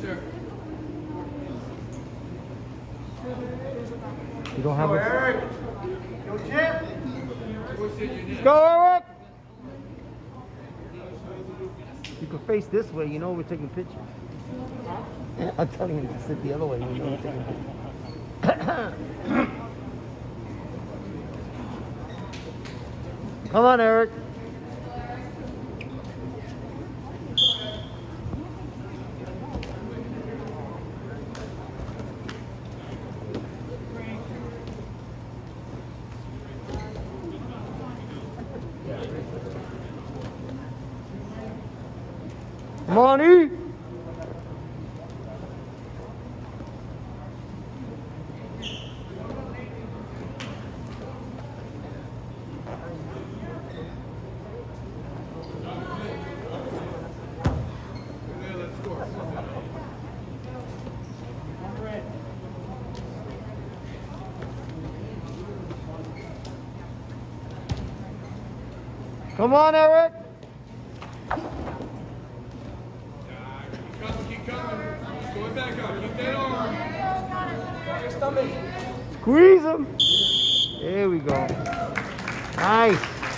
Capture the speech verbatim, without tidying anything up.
sir. You don't have Go, a... Eric. Go, champ. Let's go, Eric! You can face this way, you know we're taking pictures. I'm telling him to sit the other way, you know we're taking pictures. Come on, Eric. Money. Come on, Eric. Keep coming. Going back up. Keep that arm. Your stomach. Squeeze him. There we go. Nice.